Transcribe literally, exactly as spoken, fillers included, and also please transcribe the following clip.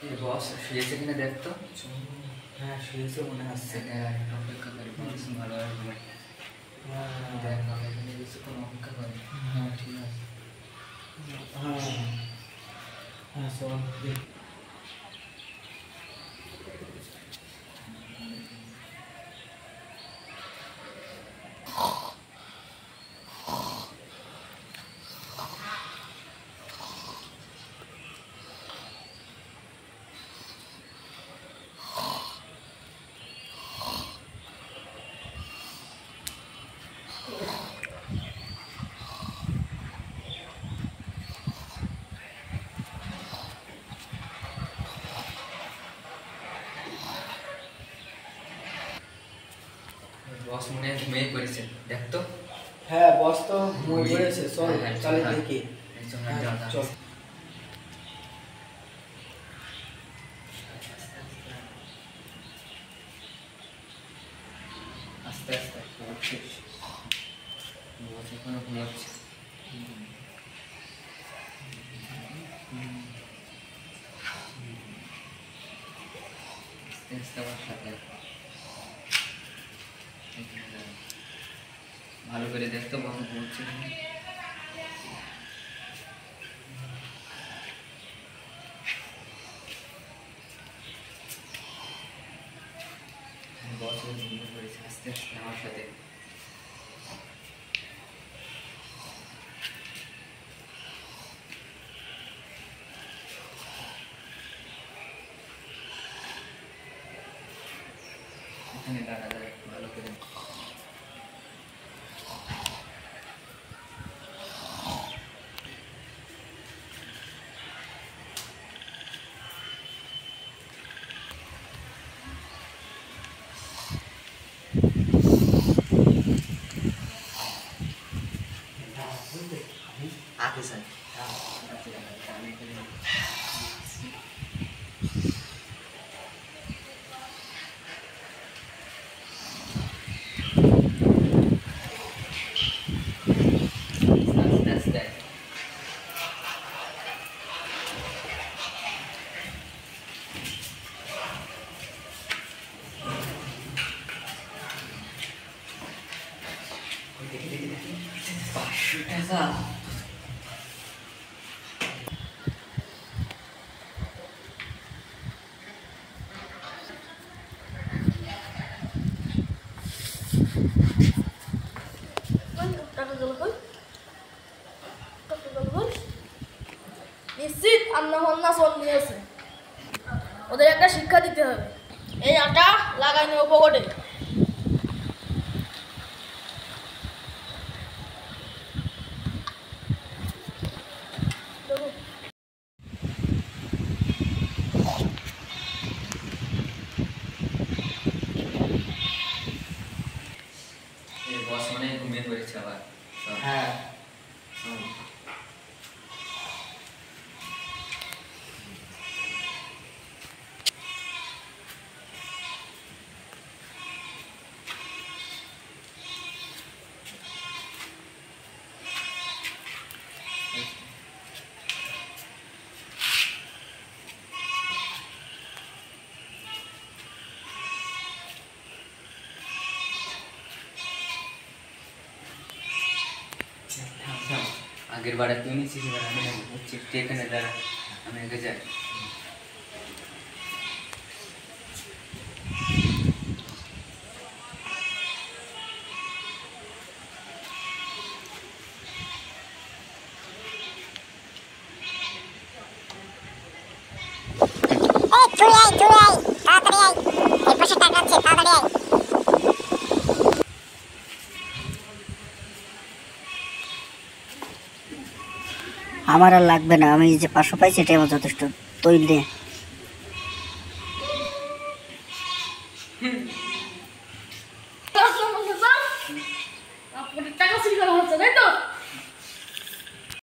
এই বস শুয়েছে কিনা দেখ তো। হ্যাঁ শুয়েছে মনে হচ্ছে। অপেক্ষা করি বস ভালো আর ঘুমাই। দেখ আমরা এখানে কিছুক্ষণ অপেক্ষা করি। হ্যাঁ ঠিক আছে। হ্যাঁ হ্যাঁ চল দেখ। বস মনে হয় ঘুমিয়ে পড়েছে দেখ তো। হ্যাঁ বস তো ঘুমিয়ে পড়েছে। চল চলে দেখি। চল আস্তে আস্তে ঘুমাচ্ছিস। বস এখনো ঘুমাচ্ছে। আস্তে আস্তে আমার সাথে ভালো করে দেখতো বস ঘুমাচ্ছে কিনা। বস ঘুমিয়ে পড়েছে আস্তে আস্তে আমার সাথে। এখানে দাঁড়া দাঁড়া ভালো করে। आके सर ऐसा নিশ্চিত আমরা হন্না ফোন নিয়েছে, ওদের একটা শিক্ষা দিতে হবে। এই আটা লাগাই নেব পকেটে। বস মানে ঘুমিয়ে পড়েছে আবার। হ্যাঁ আগের বারে তুই নিচ্ছিস, এবার আমি নেবো। হচ্ছে এখানে দাঁড়া, আমি আগে যাই। আমার আর লাগবে না, আমি যে পাঁচশো পাইছি এটাই আমার যথেষ্ট। তৈরি টাকা চুরি করা হচ্ছে তাই তো?